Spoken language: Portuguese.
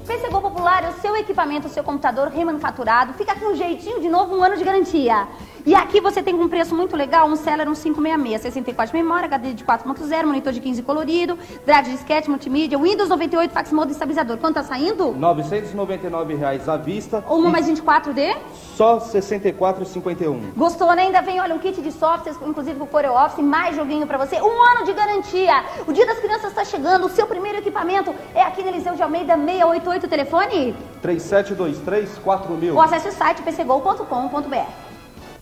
PCGO Popular é o seu equipamento, o seu computador remanufaturado, fica com um jeitinho de novo, 1 ano de garantia. E aqui você tem um preço muito legal, um Celeron 566, 64 de memória, HD de 4.0, monitor de 15 colorido, drive de disquete, multimídia, Windows 98, fax mode e estabilizador. Quanto tá saindo? R$ 999 à vista. Uma mais 24D? Só R$ 64,51. Gostou, né? Ainda vem, olha, um kit de softwares, inclusive com o Corel Office, mais joguinho pra você. 1 ano de garantia. O Dia das Crianças está chegando, o seu primeiro equipamento é aqui na Eliseu de Almeida 688, telefone? 3723-4000. Ou acesse o site pcgol.com.br.